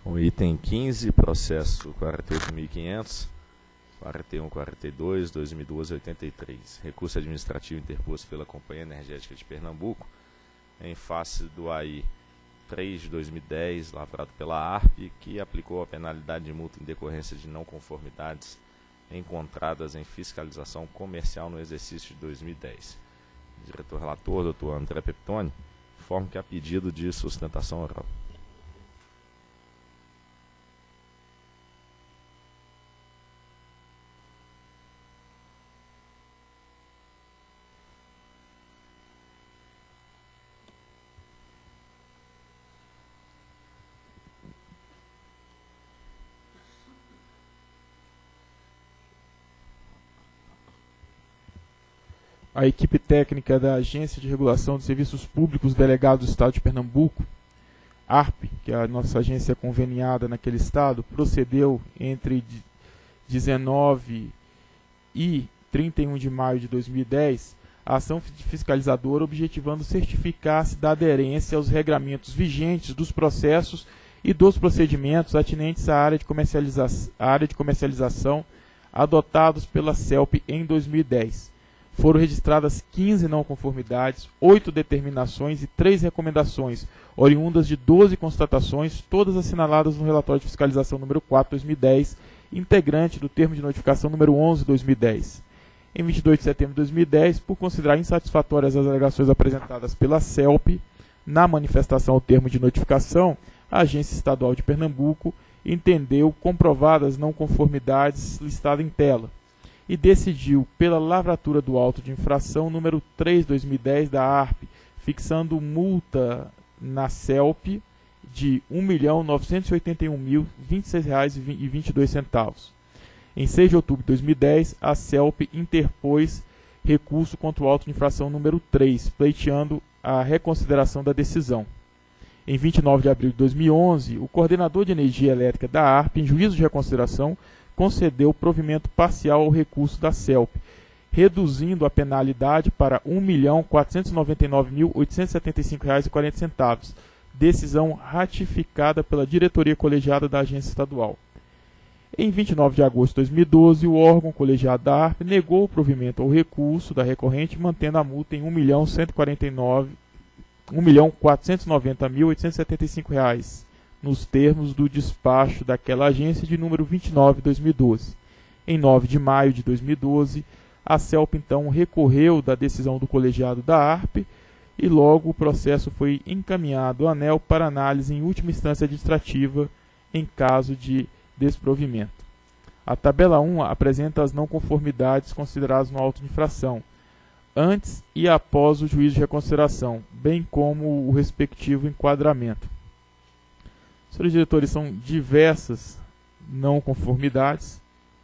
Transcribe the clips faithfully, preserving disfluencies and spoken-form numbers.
O item quinze, processo quarenta e oito mil e quinhentos, quarenta e um, quarenta e dois, dois mil e doze, oitenta e três. Recurso administrativo interposto pela Companhia Energética de Pernambuco, em face do A I três de dois mil e dez, lavrado pela A R P, que aplicou a penalidade de multa em decorrência de não conformidades encontradas em fiscalização comercial no exercício de dois mil e dez. Diretor relator, doutor André Peptoni, informa que há pedido de sustentação oral. A equipe técnica da Agência de Regulação de Serviços Públicos Delegado do Estado de Pernambuco, A R P, que é a nossa agência conveniada naquele estado, procedeu entre dezenove e trinta e um de maio de dois mil e dez a ação fiscalizadora objetivando certificar-se da aderência aos regramentos vigentes dos processos e dos procedimentos atinentes à área de comercialização, à área de comercialização adotados pela CELP em dois mil e dez. Foram registradas quinze não conformidades, oito determinações e três recomendações, oriundas de doze constatações, todas assinaladas no relatório de fiscalização número quatro, dois mil e dez, integrante do termo de notificação número onze, dois mil e dez. Em vinte e dois de setembro de dois mil e dez, por considerar insatisfatórias as alegações apresentadas pela CELP, na manifestação ao termo de notificação, a Agência Estadual de Pernambuco entendeu comprovadas não conformidades listadas em tela, e decidiu, pela lavratura do auto de infração número três, dois mil e dez da A R P, fixando multa na CELP de um milhão novecentos e oitenta e um mil, vinte e seis reais e vinte e dois centavos. Em seis de outubro de dois mil e dez, a CELP interpôs recurso contra o auto de infração número três, pleiteando a reconsideração da decisão. Em vinte e nove de abril de dois mil e onze, o coordenador de energia elétrica da A R P, em juízo de reconsideração, concedeu provimento parcial ao recurso da CELP, reduzindo a penalidade para um milhão quatrocentos e noventa e nove mil, oitocentos e setenta e cinco reais e quarenta centavos, decisão ratificada pela diretoria colegiada da agência estadual. Em vinte e nove de agosto de dois mil e doze, o órgão colegiado da A R P negou o provimento ao recurso da recorrente, mantendo a multa em um milhão quatrocentos e noventa mil, oitocentos e setenta e cinco reais. Nos termos do despacho daquela agência de número vinte e nove de dois mil e doze. Em nove de maio de dois mil e doze, a CELP então recorreu da decisão do colegiado da A R P e logo o processo foi encaminhado ao ANEEL para análise em última instância administrativa em caso de desprovimento. A tabela um apresenta as não conformidades consideradas no auto de infração, antes e após o juízo de reconsideração, bem como o respectivo enquadramento. Senhores diretores, são diversas não conformidades,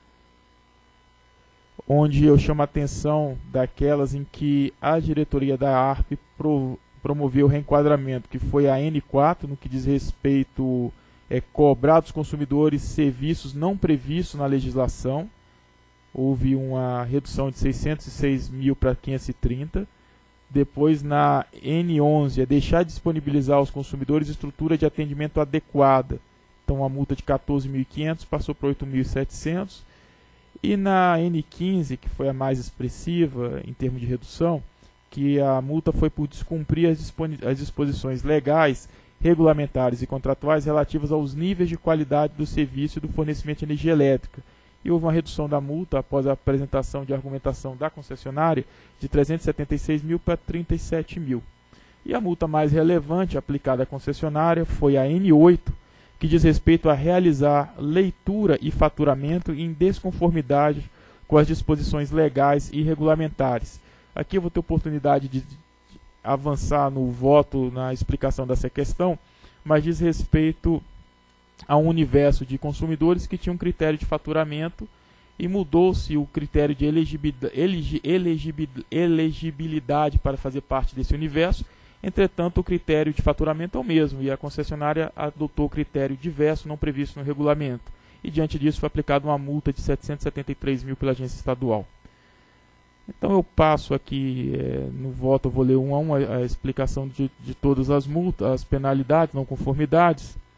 onde eu chamo a atenção daquelas em que a diretoria da A R P pro, promoveu o reenquadramento, que foi a N quatro, no que diz respeito a é, cobrar dos consumidores serviços não previstos na legislação. Houve uma redução de seiscentos e seis mil para quinhentos e trinta. Depois, na N onze, é deixar de disponibilizar aos consumidores estrutura de atendimento adequada. Então, a multa de quatorze mil e quinhentos passou para oito mil e setecentos. E na N quinze, que foi a mais expressiva em termos de redução, que a multa foi por descumprir as, as disposições legais, regulamentares e contratuais relativas aos níveis de qualidade do serviço e do fornecimento de energia elétrica. E houve uma redução da multa após a apresentação de argumentação da concessionária de trezentos e setenta e seis mil para trinta e sete mil. E a multa mais relevante aplicada à concessionária foi a N oito, que diz respeito a realizar leitura e faturamento em desconformidade com as disposições legais e regulamentares. Aqui eu vou ter oportunidade de avançar no voto, na explicação dessa questão, mas diz respeito a um universo de consumidores que tinha um critério de faturamento e mudou-se o critério de elegibilidade, elegibilidade para fazer parte desse universo. Entretanto, o critério de faturamento é o mesmo e a concessionária adotou o critério diverso não previsto no regulamento. E diante disso foi aplicada uma multa de setecentos e setenta e três mil pela agência estadual. Então eu passo aqui é, no voto, eu vou ler um a um a, a explicação de, de todas as multas, as penalidades, não conformidades.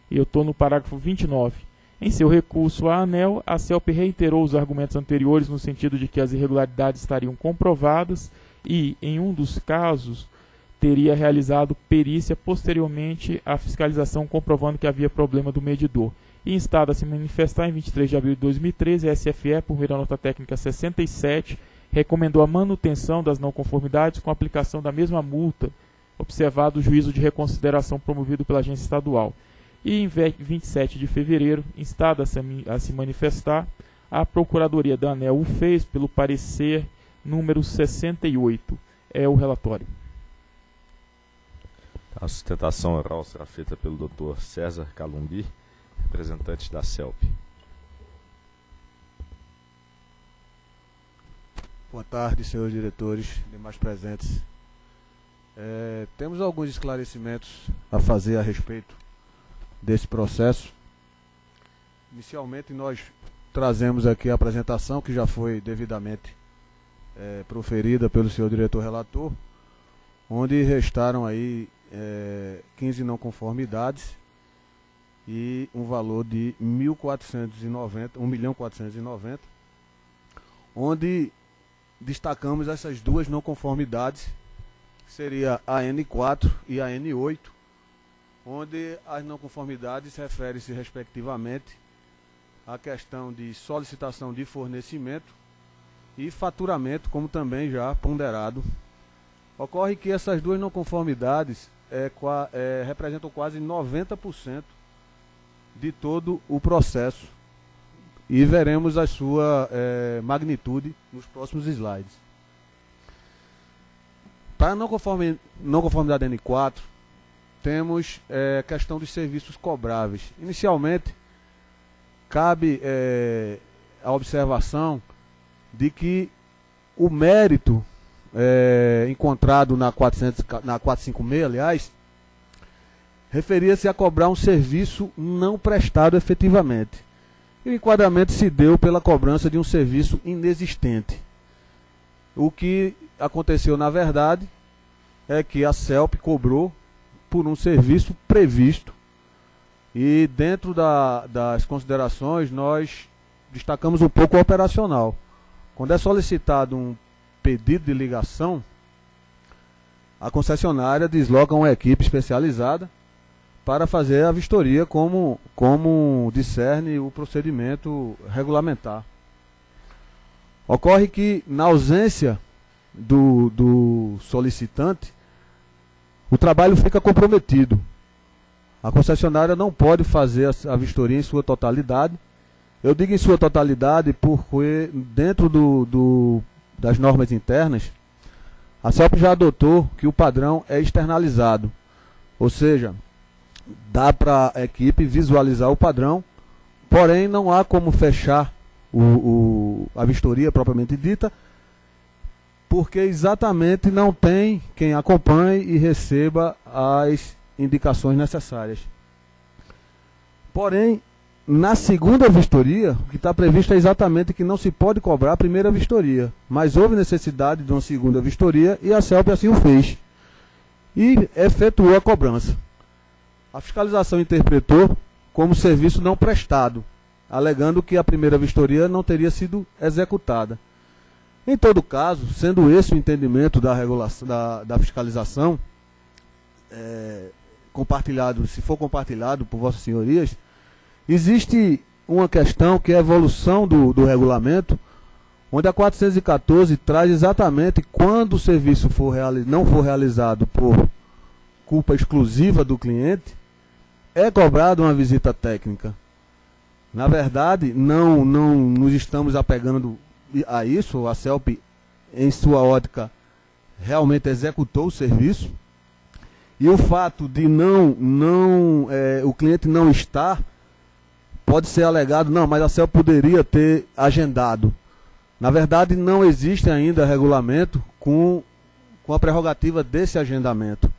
E eu estou no parágrafo vinte e nove. Em seu recurso à ANEEL, a CELP reiterou os argumentos anteriores no sentido de que as irregularidades estariam comprovadas e, em um dos casos, teria realizado perícia posteriormente à fiscalização comprovando que havia problema do medidor. E instado a se manifestar em vinte e três de abril de dois mil e treze, a S F E, por meio da nota técnica sessenta e sete, recomendou a manutenção das não conformidades com a aplicação da mesma multa, observado o juízo de reconsideração promovido pela agência estadual. E em vinte e sete de fevereiro, instada a se manifestar, a Procuradoria da ANEEL o fez pelo parecer número sessenta e oito. É o relatório. A sustentação oral será feita pelo doutor César Calumbi, representante da CELP. Boa tarde, senhores diretores, demais presentes. É, temos alguns esclarecimentos a fazer a respeito desse processo. Inicialmente, nós trazemos aqui a apresentação que já foi devidamente é, proferida pelo senhor diretor relator, onde restaram aí é, quinze não conformidades e um valor de mil quatrocentos e noventa, um milhão quatrocentos e noventa, onde destacamos essas duas não conformidades, que seria a N quatro e a N oito, onde as não conformidades referem-se respectivamente à questão de solicitação de fornecimento e faturamento, como também já ponderado. Ocorre que essas duas não conformidades é, é, representam quase noventa por cento de todo o processo e veremos a sua é, magnitude nos próximos slides. Para a não, conformi não conformidade N quatro, temos é, a questão dos serviços cobráveis. Inicialmente, cabe é, a observação de que o mérito é, encontrado na, quatrocentos, na quatrocentos e cinquenta e seis, aliás, referia-se a cobrar um serviço não prestado efetivamente. E o enquadramento se deu pela cobrança de um serviço inexistente. O que aconteceu, na verdade, é que a CELP cobrou por um serviço previsto. E dentro da, das considerações, nós destacamos um pouco o operacional. Quando é solicitado um pedido de ligação, a concessionária desloca uma equipe especializada para fazer a vistoria como, como discerne o procedimento regulamentar. Ocorre que, na ausência do, do solicitante, o trabalho fica comprometido. A concessionária não pode fazer a, a vistoria em sua totalidade. Eu digo em sua totalidade porque, dentro do, do, das normas internas, a CELP já adotou que o padrão é externalizado. Ou seja, dá para a equipe visualizar o padrão, porém não há como fechar o, o, a vistoria propriamente dita, porque exatamente não tem quem acompanhe e receba as indicações necessárias. Porém, na segunda vistoria, o que está previsto é exatamente que não se pode cobrar a primeira vistoria, mas houve necessidade de uma segunda vistoria e a CELP assim o fez e efetuou a cobrança. A fiscalização interpretou como serviço não prestado, alegando que a primeira vistoria não teria sido executada. Em todo caso, sendo esse o entendimento da, regulação, da, da fiscalização, é, compartilhado, se for compartilhado por vossas senhorias, existe uma questão que é a evolução do, do regulamento, onde a quatrocentos e quatorze traz exatamente quando o serviço for não for realizado por culpa exclusiva do cliente, é cobrada uma visita técnica. Na verdade, não, não nos estamos apegando a isso. A CELP, em sua ótica, realmente executou o serviço. E o fato de não, não, é, o cliente não estar, pode ser alegado, não, mas a CELP poderia ter agendado. Na verdade, não existe ainda regulamento com, com a prerrogativa desse agendamento.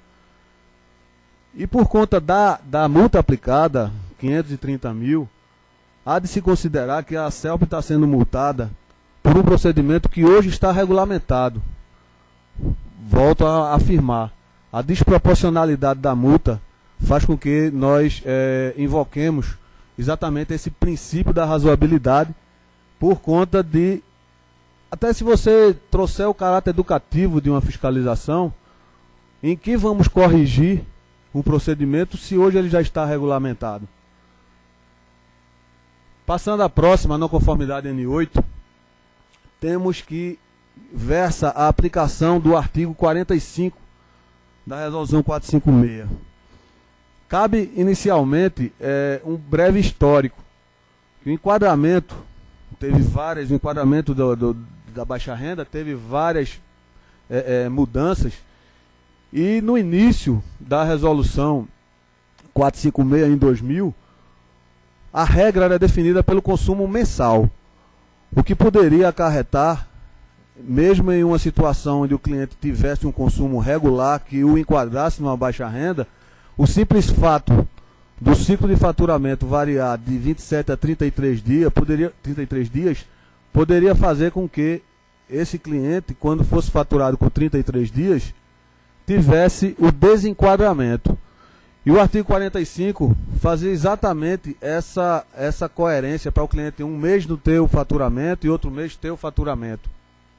E por conta da, da multa aplicada, quinhentos e trinta mil, há de se considerar que a CELP está sendo multada por um procedimento que hoje está regulamentado. Volto a afirmar, a desproporcionalidade da multa faz com que nós é, invoquemos exatamente esse princípio da razoabilidade, por conta de, até se você trouxer o caráter educativo de uma fiscalização, em que vamos corrigir um procedimento se hoje ele já está regulamentado. Passando à próxima, a não conformidade N oito, temos que versa a aplicação do artigo quarenta e cinco da Resolução quatrocentos e cinquenta e seis. Cabe inicialmente é, um breve histórico. O enquadramento, teve várias, o enquadramento do, do, da baixa renda teve várias é, é, mudanças, e no início da Resolução quatrocentos e cinquenta e seis, em dois mil, a regra era definida pelo consumo mensal, o que poderia acarretar, mesmo em uma situação onde o cliente tivesse um consumo regular que o enquadrasse numa baixa renda, o simples fato do ciclo de faturamento variar de vinte e sete a trinta e três dias, poderia, trinta e três dias, poderia fazer com que esse cliente, quando fosse faturado com trinta e três dias, tivesse o desenquadramento. E o artigo quarenta e cinco fazia exatamente essa, essa coerência para o cliente um mês não ter o faturamento e outro mês ter o faturamento.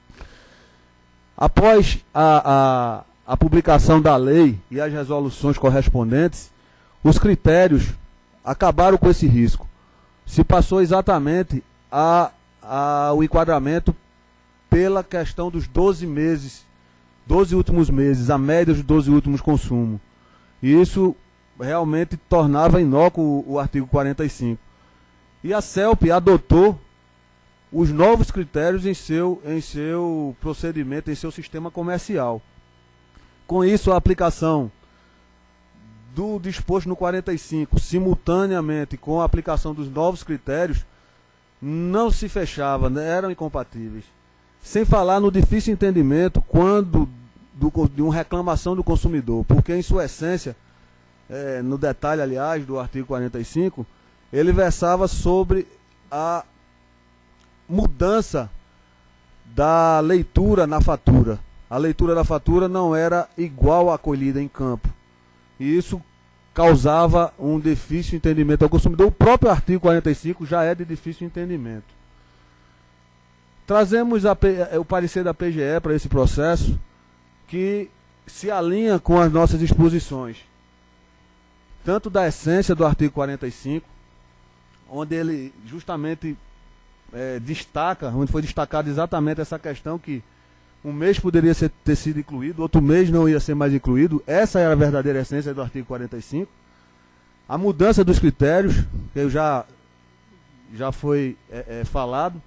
Após a, a, a publicação da lei e as resoluções correspondentes, os critérios acabaram com esse risco. Se passou exatamente a, a, o enquadramento pela questão dos doze meses, doze últimos meses, a média dos doze últimos consumos. E isso realmente tornava inócuo o, o artigo quarenta e cinco. E a CELP adotou os novos critérios em seu, em seu procedimento, em seu sistema comercial. Com isso, a aplicação do disposto no quarenta e cinco, simultaneamente com a aplicação dos novos critérios, não se fechava, né, eram incompatíveis. Sem falar no difícil entendimento quando do, de uma reclamação do consumidor, porque em sua essência, é, no detalhe, aliás, do artigo quarenta e cinco, ele versava sobre a mudança da leitura na fatura. A leitura da fatura não era igual à colhida em campo. E isso causava um difícil entendimento ao consumidor. O próprio artigo quarenta e cinco já é de difícil entendimento. Trazemos a, o parecer da P G E para esse processo, que se alinha com as nossas exposições, tanto da essência do artigo quarenta e cinco, onde ele justamente é, destaca, onde foi destacada exatamente essa questão que um mês poderia ser, ter sido incluído, outro mês não ia ser mais incluído. Essa era a verdadeira essência do artigo quarenta e cinco. A mudança dos critérios, que eu já, já foi é, é, falado,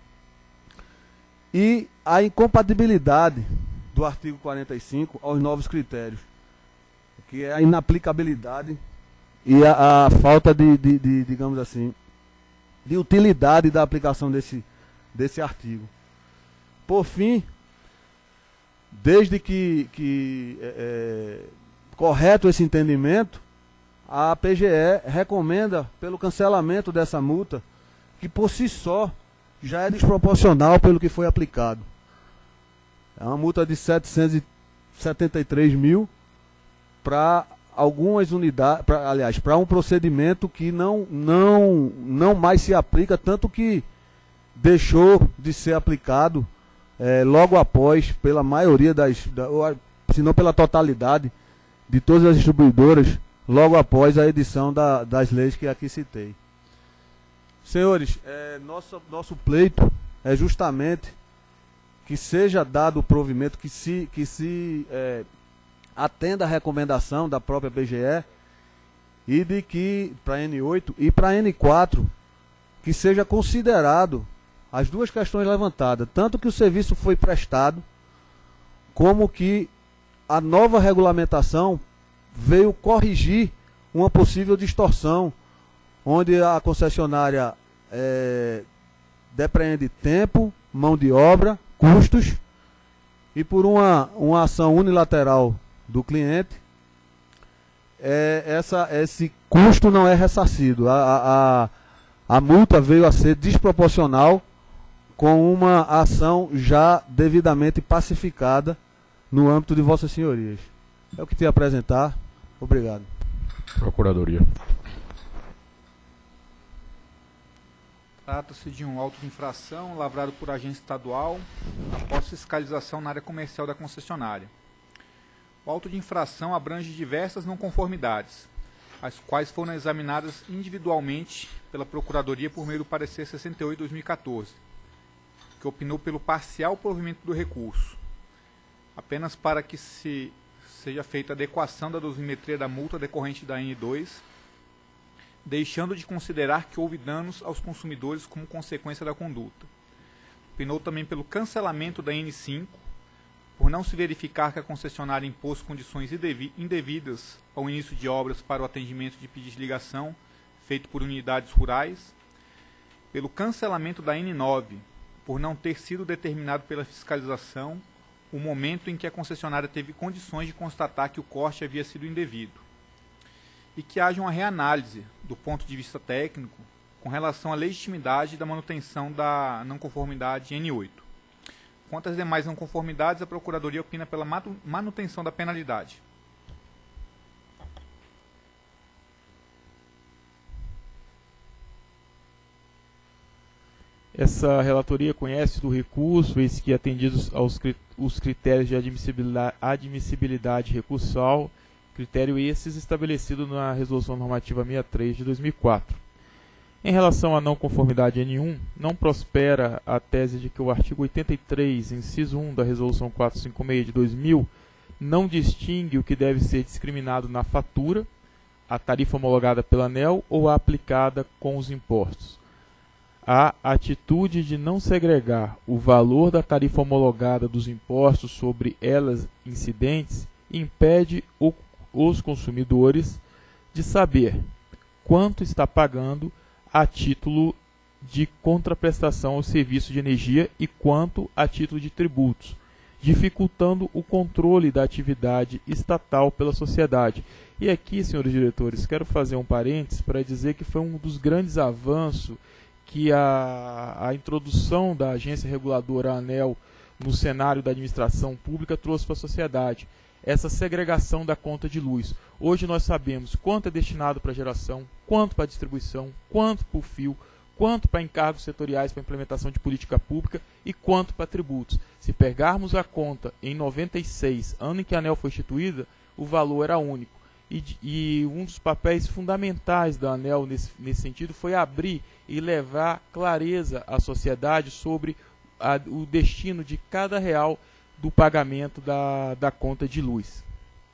e a incompatibilidade do artigo quarenta e cinco aos novos critérios, que é a inaplicabilidade e a, a falta de, de, de, digamos assim, de utilidade da aplicação desse, desse artigo. Por fim, desde que, que é, é, correto esse entendimento, a P G E recomenda pelo cancelamento dessa multa, que por si só já é desproporcional pelo que foi aplicado. É uma multa de setecentos e setenta e três mil para algumas unidades, pra, aliás, para um procedimento que não, não, não mais se aplica, tanto que deixou de ser aplicado É, logo após, pela maioria das, da, ou, se não pela totalidade de todas as distribuidoras, logo após a edição da, das leis que aqui citei. Senhores, é, nosso, nosso pleito é justamente que seja dado o provimento, que se, que se é, atenda a recomendação da própria P G E, e de que, para N oito e para N quatro, que seja considerado as duas questões levantadas, tanto que o serviço foi prestado, como que a nova regulamentação veio corrigir uma possível distorção, onde a concessionária é, depreende tempo, mão de obra, custos, e por uma, uma ação unilateral do cliente, é, essa, esse custo não é ressarcido. A, a, a multa veio a ser desproporcional com uma ação já devidamente pacificada no âmbito de vossas senhorias. É o que tenho a apresentar. Obrigado. Procuradoria. Trata-se de um auto de infração lavrado por agente estadual após fiscalização na área comercial da concessionária. O auto de infração abrange diversas não conformidades, as quais foram examinadas individualmente pela Procuradoria por meio do parecer sessenta e oito barra dois mil e quatorze, que opinou pelo parcial provimento do recurso, apenas para que se seja feita a adequação da dosimetria da multa decorrente da N dois, deixando de considerar que houve danos aos consumidores como consequência da conduta. Opinou também pelo cancelamento da N cinco, por não se verificar que a concessionária impôs condições indevidas ao início de obras para o atendimento de pedidos de ligação feito por unidades rurais, pelo cancelamento da N nove, por não ter sido determinado pela fiscalização o momento em que a concessionária teve condições de constatar que o corte havia sido indevido, e que haja uma reanálise, do ponto de vista técnico, com relação à legitimidade da manutenção da não conformidade N oito. Quanto às demais não conformidades, a Procuradoria opina pela manutenção da penalidade. Essa relatoria conhece do recurso, eis que atendidos aos os critérios de admissibilidade, admissibilidade recursal, critério esses estabelecido na Resolução Normativa sessenta e três de dois mil e quatro. Em relação à não conformidade N um, não prospera a tese de que o artigo oitenta e três, inciso um da Resolução quatrocentos e cinquenta e seis de dois mil, não distingue o que deve ser discriminado na fatura, a tarifa homologada pela ANEEL ou a aplicada com os impostos. A atitude de não segregar o valor da tarifa homologada dos impostos sobre elas incidentes impede o os consumidores de saber quanto está pagando a título de contraprestação ao serviço de energia e quanto a título de tributos, dificultando o controle da atividade estatal pela sociedade. E aqui, senhores diretores, quero fazer um parênteses para dizer que foi um dos grandes avanços que a, a introdução da agência reguladora ANEEL no cenário da administração pública trouxe para a sociedade. Essa segregação da conta de luz. Hoje nós sabemos quanto é destinado para geração, quanto para distribuição, quanto para o fio, quanto para encargos setoriais para implementação de política pública e quanto para tributos. Se pegarmos a conta em noventa e seis, ano em que a ANEEL foi instituída, o valor era único. E, e um dos papéis fundamentais da ANEEL nesse, nesse sentido foi abrir e levar clareza à sociedade sobre a, o destino de cada real do pagamento da, da conta de luz.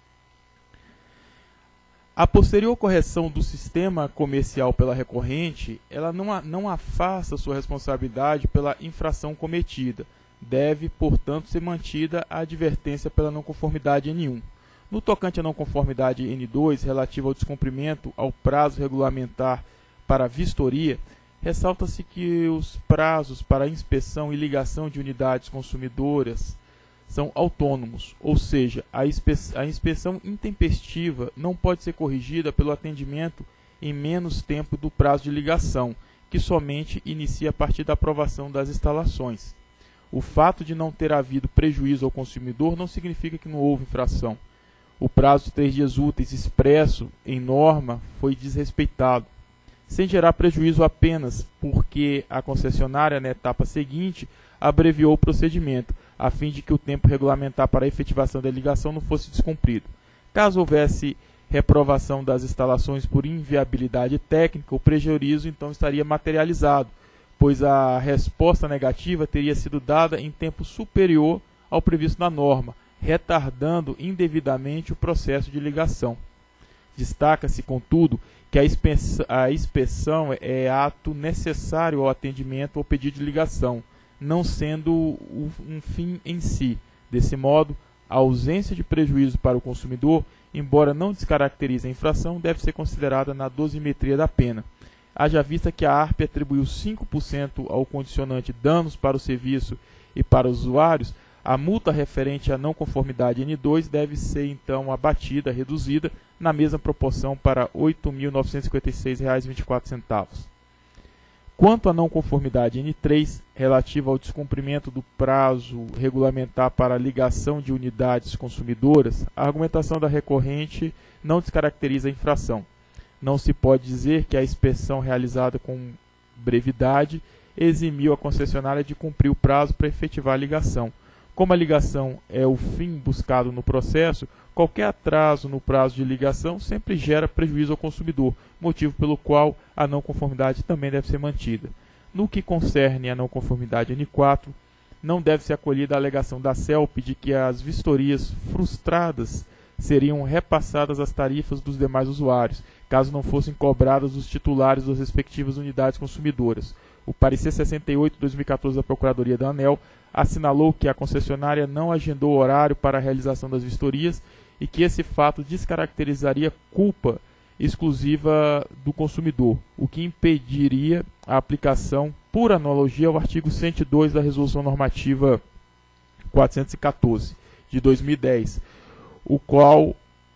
A posterior correção do sistema comercial pela recorrente, ela não, não afasta sua responsabilidade pela infração cometida. Deve, portanto, ser mantida a advertência pela não conformidade N um. No tocante à não conformidade N dois, relativa ao descumprimento ao prazo regulamentar para vistoria, ressalta-se que os prazos para inspeção e ligação de unidades consumidoras são autônomos, ou seja, a, inspe a inspeção intempestiva não pode ser corrigida pelo atendimento em menos tempo do prazo de ligação, que somente inicia a partir da aprovação das instalações. O fato de não ter havido prejuízo ao consumidor não significa que não houve infração. O prazo de três dias úteis expresso em norma foi desrespeitado, sem gerar prejuízo apenas porque a concessionária, na etapa seguinte, abreviou o procedimento, a fim de que o tempo regulamentar para a efetivação da ligação não fosse descumprido. Caso houvesse reprovação das instalações por inviabilidade técnica, o prejuízo então estaria materializado, pois a resposta negativa teria sido dada em tempo superior ao previsto na norma, retardando indevidamente o processo de ligação. Destaca-se, contudo, que a inspeção é ato necessário ao atendimento ao pedido de ligação, não sendo um fim em si. Desse modo, a ausência de prejuízo para o consumidor, embora não descaracterize a infração, deve ser considerada na dosimetria da pena. Haja vista que a ARP atribuiu cinco por cento ao condicionante danos para o serviço e para os usuários, a multa referente à não conformidade N dois deve ser então abatida, reduzida, na mesma proporção para oito mil novecentos e cinquenta e seis reais e vinte e quatro centavos. Quanto à não conformidade N três, relativa ao descumprimento do prazo regulamentar para a ligação de unidades consumidoras, a argumentação da recorrente não descaracteriza a infração. não se pode dizer que a inspeção realizada com brevidade eximiu a concessionária de cumprir o prazo para efetivar a ligação. Como a ligação é o fim buscado no processo, qualquer atraso no prazo de ligação sempre gera prejuízo ao consumidor, motivo pelo qual a não conformidade também deve ser mantida. No que concerne a não conformidade N quatro, não deve ser acolhida a alegação da CELP de que as vistorias frustradas seriam repassadas às tarifas dos demais usuários, caso não fossem cobradas os titulares das respectivas unidades consumidoras. O parecer sessenta e oito de dois mil e quatorze da Procuradoria da ANEEL assinalou que a concessionária não agendou horário para a realização das vistorias e que esse fato descaracterizaria culpa exclusiva do consumidor, o que impediria a aplicação, por analogia, ao artigo cento e dois da Resolução Normativa quatrocentos e quatorze, de dois mil e dez, o qual,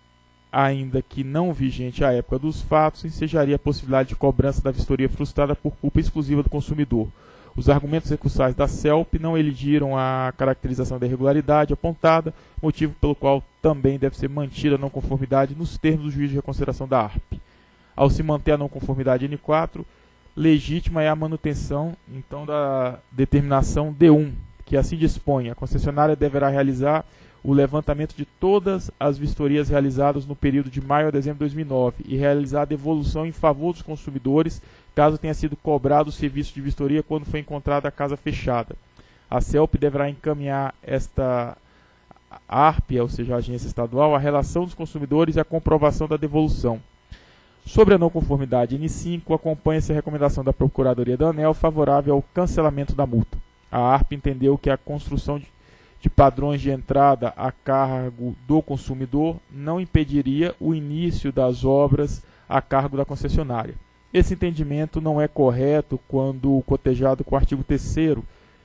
ainda que não vigente à época dos fatos, ensejaria a possibilidade de cobrança da vistoria frustrada por culpa exclusiva do consumidor. Os argumentos recursais da CELP não eligiram a caracterização da irregularidade apontada, motivo pelo qual também deve ser mantida a não conformidade nos termos do juízo de reconsideração da A R P. Ao se manter a não conformidade N quatro, legítima é a manutenção, então, da determinação D um, que assim dispõe: a concessionária deverá realizar o levantamento de todas as vistorias realizadas no período de maio a dezembro de dois mil e nove e realizar a devolução em favor dos consumidores, caso tenha sido cobrado o serviço de vistoria quando foi encontrada a casa fechada. A CELP deverá encaminhar esta A R P, ou seja, a agência estadual, a relação dos consumidores e a comprovação da devolução. Sobre a não conformidade N cinco, acompanha-se a recomendação da Procuradoria da ANEEL favorável ao cancelamento da multa. A A R P entendeu que a construção de de padrões de entrada a cargo do consumidor não impediria o início das obras a cargo da concessionária. Esse entendimento não é correto quando cotejado com o artigo terceiro,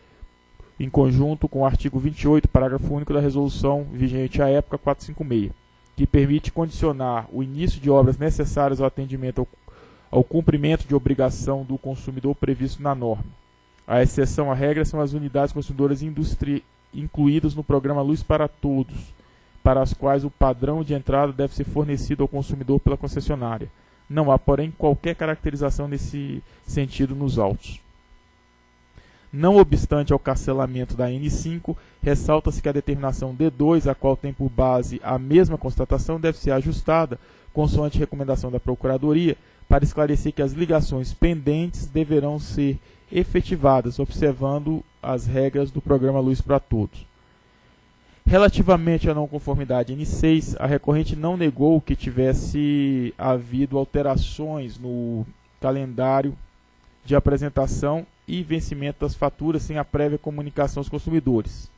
em conjunto com o artigo vinte e oito, parágrafo único da resolução vigente à época quatrocentos e cinquenta e seis, que permite condicionar o início de obras necessárias ao atendimento ao, ao cumprimento de obrigação do consumidor previsto na norma. A exceção à regra são as unidades consumidoras industri incluídas no programa Luz para Todos, para as quais o padrão de entrada deve ser fornecido ao consumidor pela concessionária. Não há, porém, qualquer caracterização nesse sentido nos autos. Não obstante ao cancelamento da N cinco, ressalta-se que a determinação D dois, a qual tem por base a mesma constatação, deve ser ajustada, consoante recomendação da Procuradoria, para esclarecer que as ligações pendentes deverão ser efetivadas, observando as regras do programa Luz para Todos. Relativamente à não conformidade N seis, a recorrente não negou que tivesse havido alterações no calendário de apresentação e vencimento das faturas sem a prévia comunicação aos consumidores.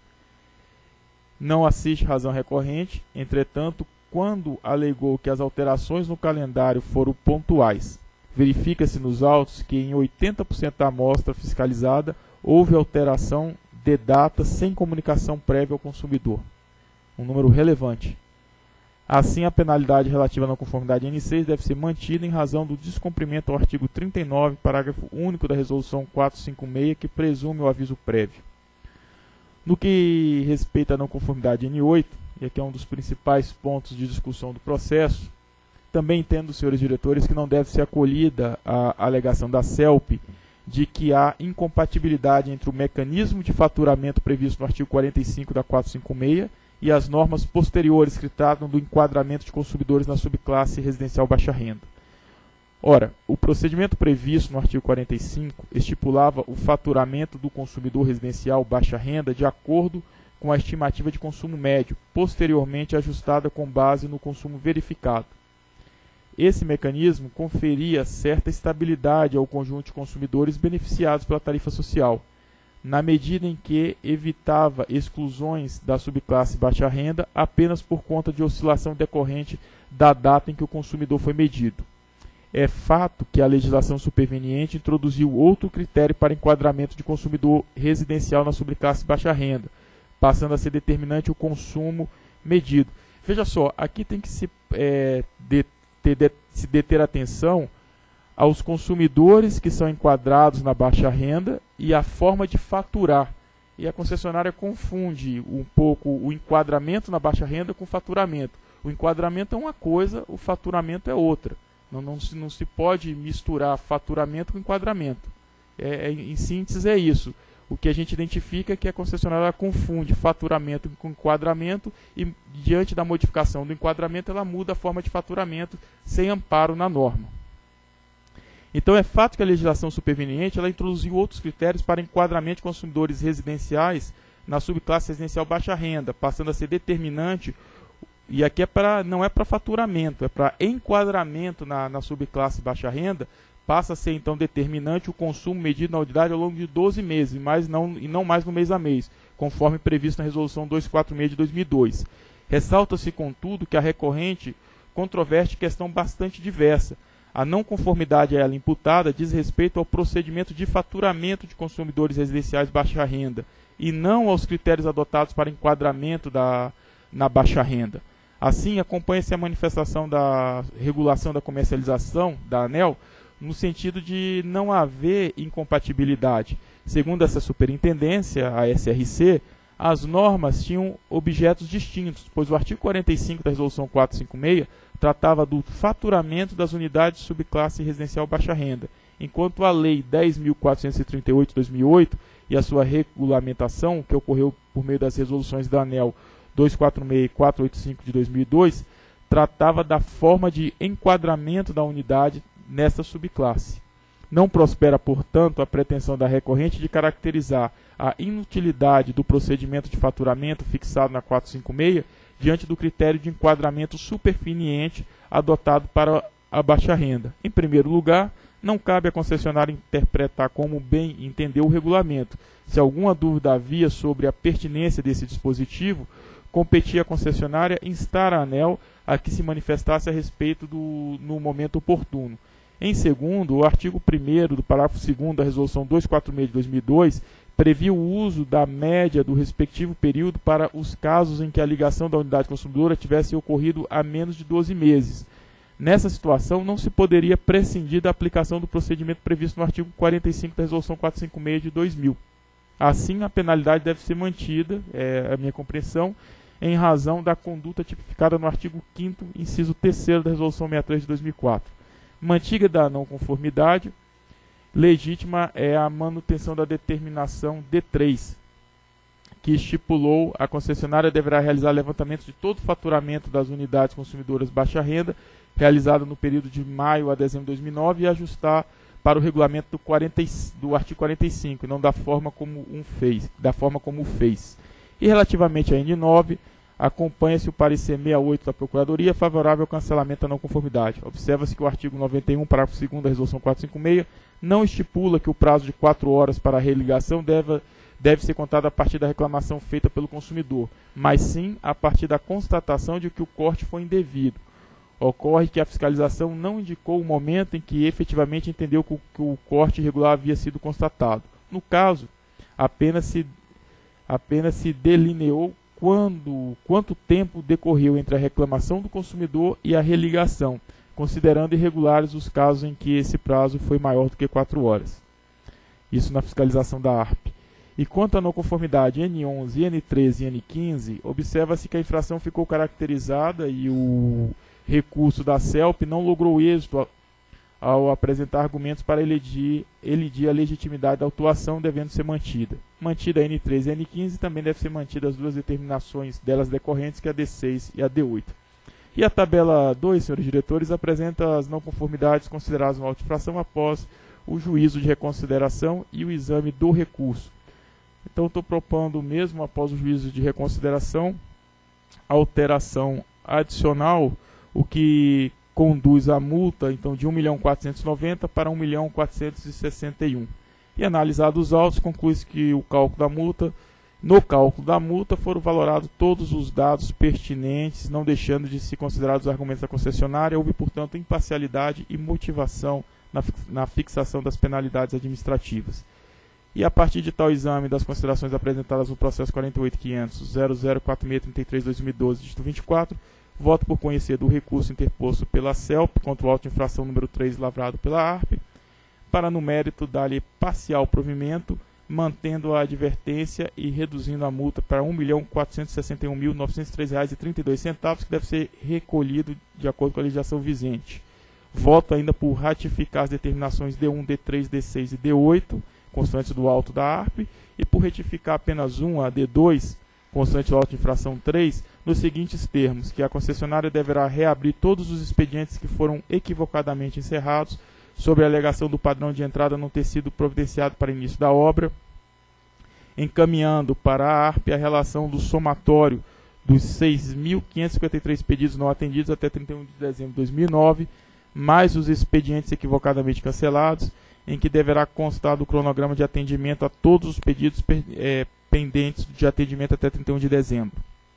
Não assiste razão recorrente, entretanto, quando alegou que as alterações no calendário foram pontuais. Verifica-se nos autos que em oitenta por cento da amostra fiscalizada houve alteração de data sem comunicação prévia ao consumidor, um número relevante. Assim, a penalidade relativa à não conformidade N seis deve ser mantida em razão do descumprimento ao artigo trinta e nove, parágrafo único da Resolução quatrocentos e cinquenta e seis, que presume o aviso prévio. No que respeita à não conformidade N oito, e aqui é um dos principais pontos de discussão do processo, também entendo, senhores diretores, que não deve ser acolhida a alegação da CELP de que há incompatibilidade entre o mecanismo de faturamento previsto no artigo quarenta e cinco da quatrocentos e cinquenta e seis e as normas posteriores que tratam do enquadramento de consumidores na subclasse residencial baixa renda. Ora, o procedimento previsto no artigo quarenta e cinco estipulava o faturamento do consumidor residencial baixa renda de acordo com a estimativa de consumo médio, posteriormente ajustada com base no consumo verificado. Esse mecanismo conferia certa estabilidade ao conjunto de consumidores beneficiados pela tarifa social, na medida em que evitava exclusões da subclasse baixa renda apenas por conta de oscilação decorrente da data em que o consumidor foi medido. É fato que a legislação superveniente introduziu outro critério para enquadramento de consumidor residencial na subclasse baixa renda, passando a ser determinante o consumo medido. Veja só, aqui tem que se, é, de, ter, de, se deter atenção aos consumidores que são enquadrados na baixa renda e a forma de faturar. E a concessionária confunde um pouco o enquadramento na baixa renda com o faturamento. O enquadramento é uma coisa, o faturamento é outra. Não, não, se, não se pode misturar faturamento com enquadramento. É, é, em síntese é isso. O que a gente identifica é que a concessionária ela confunde faturamento com enquadramento e, diante da modificação do enquadramento, ela muda a forma de faturamento sem amparo na norma. Então é fato que a legislação superveniente ela introduziu outros critérios para enquadramento de consumidores residenciais na subclasse residencial baixa renda, passando a ser determinante, e aqui é pra, não é para faturamento, é para enquadramento na, na subclasse baixa renda, passa a ser então determinante o consumo medido na unidade ao longo de doze meses, mas não, e não mais no mês a mês, conforme previsto na Resolução duzentos e quarenta e seis de dois mil e dois. Ressalta-se, contudo, que a recorrente controverte questão bastante diversa. A não conformidade a ela imputada diz respeito ao procedimento de faturamento de consumidores residenciais baixa renda e não aos critérios adotados para enquadramento da, na baixa renda. Assim, acompanha-se a manifestação da regulação da comercialização, da ANEEL, no sentido de não haver incompatibilidade. Segundo essa superintendência, a S R C, as normas tinham objetos distintos, pois o artigo quarenta e cinco da Resolução quatrocentos e cinquenta e seis tratava do faturamento das unidades subclasse residencial baixa renda, enquanto a Lei dez mil quatrocentos e trinta e oito de dois mil e oito e a sua regulamentação, que ocorreu por meio das resoluções da ANEEL duzentos e quarenta e seis e quatrocentos e oitenta e cinco de dois mil e dois, tratava da forma de enquadramento da unidade nesta subclasse. Não prospera, portanto, a pretensão da recorrente de caracterizar a inutilidade do procedimento de faturamento fixado na quatrocentos e cinquenta e seis diante do critério de enquadramento superveniente adotado para a baixa renda. Em primeiro lugar, não cabe à concessionária interpretar como bem entender o regulamento. Se alguma dúvida havia sobre a pertinência desse dispositivo, competia à concessionária instar a ANEEL a que se manifestasse a respeito do, no momento oportuno. Em segundo, o artigo primeiro do parágrafo segundo da Resolução duzentos e quarenta e seis de dois mil e dois previu o uso da média do respectivo período para os casos em que a ligação da unidade consumidora tivesse ocorrido há menos de doze meses. Nessa situação, não se poderia prescindir da aplicação do procedimento previsto no artigo quarenta e cinco da Resolução quatrocentos e cinquenta e seis de dois mil. Assim, a penalidade deve ser mantida, é a minha compreensão, em razão da conduta tipificada no artigo quinto, inciso terceiro da Resolução sessenta e três de dois mil e quatro. Mantida da não conformidade, legítima é a manutenção da determinação D três, que estipulou a concessionária deverá realizar levantamento de todo o faturamento das unidades consumidoras baixa renda, realizado no período de maio a dezembro de dois mil e nove, e ajustar para o regulamento do, quarenta, do artigo quarenta e cinco, e não da forma como um fez, da forma como o fez. E relativamente a N nove, acompanha-se o parecer sessenta e oito da Procuradoria favorável ao cancelamento da não conformidade. Observa-se que o artigo noventa e um, parágrafo segundo da Resolução quatrocentos e cinquenta e seis, não estipula que o prazo de quatro horas para a religação deve, deve ser contado a partir da reclamação feita pelo consumidor, mas sim a partir da constatação de que o corte foi indevido. Ocorre que a fiscalização não indicou o momento em que efetivamente entendeu que o, que o corte irregular havia sido constatado. No caso, apenas se, apenas se delineou quando, quanto tempo decorreu entre a reclamação do consumidor e a religação, considerando irregulares os casos em que esse prazo foi maior do que quatro horas. Isso na fiscalização da A R P. E quanto à não conformidade N onze, N treze e N quinze, observa-se que a infração ficou caracterizada e o recurso da CELP não logrou êxito ao, ao apresentar argumentos para elidir, elidir a legitimidade da autuação, devendo ser mantida. Mantida a N treze e a N quinze, também deve ser mantida as duas determinações delas decorrentes, que é a D seis e a D oito. E a tabela dois, senhores diretores, apresenta as não conformidades consideradas uma auto-infração após o juízo de reconsideração e o exame do recurso. Então, estou propondo mesmo, após o juízo de reconsideração, alteração adicional, o que conduz a multa então, de um milhão quatrocentos e noventa para um milhão quatrocentos e sessenta e um. E analisados os autos, conclui-se que o cálculo da multa, no cálculo da multa foram valorados todos os dados pertinentes, não deixando de se considerar os argumentos da concessionária. Houve, portanto, imparcialidade e motivação na, na fixação das penalidades administrativas. E a partir de tal exame das considerações apresentadas no processo quarenta e oito ponto quinhentos ponto zero zero quatro seis três três barra dois mil e doze, dígito vinte e quatro, voto por conhecer do recurso interposto pela CELP contra o auto de infração número três, lavrado pela A R P, para, no mérito, dar-lhe parcial provimento, mantendo a advertência e reduzindo a multa para um milhão quatrocentos e sessenta e um mil novecentos e três reais e trinta e dois centavos, que deve ser recolhido de acordo com a legislação vigente. Voto ainda por ratificar as determinações D um, D três, D seis e D oito, constantes do auto da A R P, e por retificar apenas uma, a D dois, constante do auto de infração três, nos seguintes termos, que a concessionária deverá reabrir todos os expedientes que foram equivocadamente encerrados, sobre a alegação do padrão de entrada não ter sido providenciado para início da obra, encaminhando para a A R P a relação do somatório dos seis mil quinhentos e cinquenta e três pedidos não atendidos até trinta e um de dezembro de dois mil e nove, mais os expedientes equivocadamente cancelados, em que deverá constar do cronograma de atendimento a todos os pedidos é, pendentes de atendimento até trinta e um de dezembro.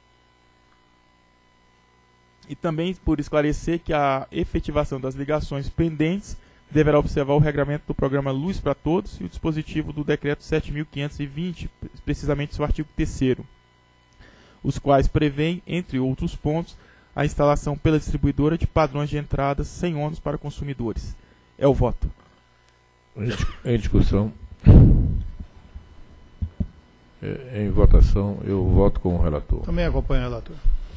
E também por esclarecer que a efetivação das ligações pendentes deverá observar o regramento do programa Luz para Todos e o dispositivo do decreto sete mil quinhentos e vinte, precisamente seu artigo terceiro, os quais prevêem, entre outros pontos, a instalação pela distribuidora de padrões de entrada sem ônus para consumidores. É o voto. Em discussão. Em votação, eu voto com o relator. Também acompanho o relator.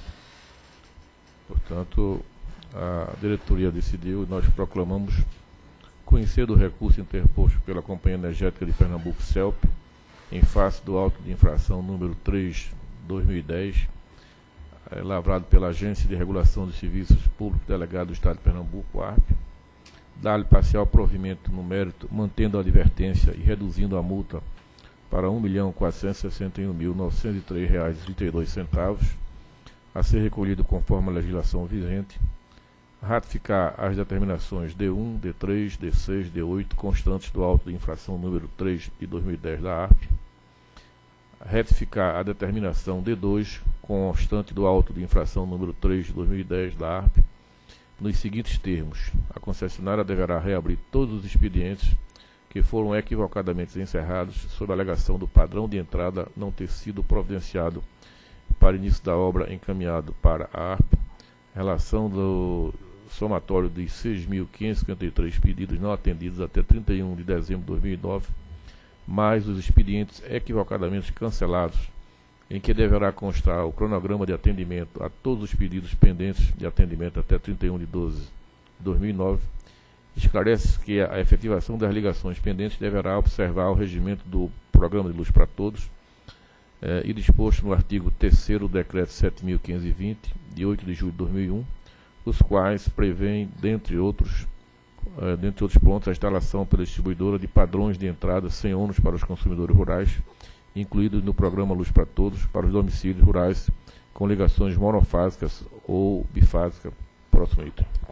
Portanto, a diretoria decidiu e nós proclamamos conhecer do recurso interposto pela Companhia Energética de Pernambuco, CELP, em face do auto de infração número três de dois mil e dez, é, lavrado pela Agência de Regulação dos Serviços Públicos Delegado do Estado de Pernambuco, A R P, dar-lhe parcial provimento no mérito, mantendo a advertência e reduzindo a multa para um milhão quatrocentos e sessenta e um mil novecentos e três reais e trinta e dois centavos, a ser recolhido conforme a legislação vigente, ratificar as determinações D um, D três, D seis, D oito, constantes do auto de infração número três de dois mil e dez da A R P, retificar a determinação D dois, constante do auto de infração número três de dois mil e dez da A R P, nos seguintes termos: a concessionária deverá reabrir todos os expedientes que foram equivocadamente encerrados sob a alegação do padrão de entrada não ter sido providenciado para início da obra encaminhado para a A R P, relação do somatório de seis mil quinhentos e cinquenta e três pedidos não atendidos até trinta e um de dezembro de dois mil e nove, mais os expedientes equivocadamente cancelados, em que deverá constar o cronograma de atendimento a todos os pedidos pendentes de atendimento até trinta e um de doze de dois mil e nove, esclarece que a efetivação das ligações pendentes deverá observar o regimento do Programa de Luz para Todos eh, e disposto no artigo terceiro do Decreto sete mil quinhentos e vinte, de oito de julho de dois mil e um, os quais prevêem, dentre outros, eh, dentre outros pontos, a instalação pela distribuidora de padrões de entrada sem ônus para os consumidores rurais, incluídos no Programa Luz para Todos, para os domicílios rurais com ligações monofásicas ou bifásicas. Próximo item.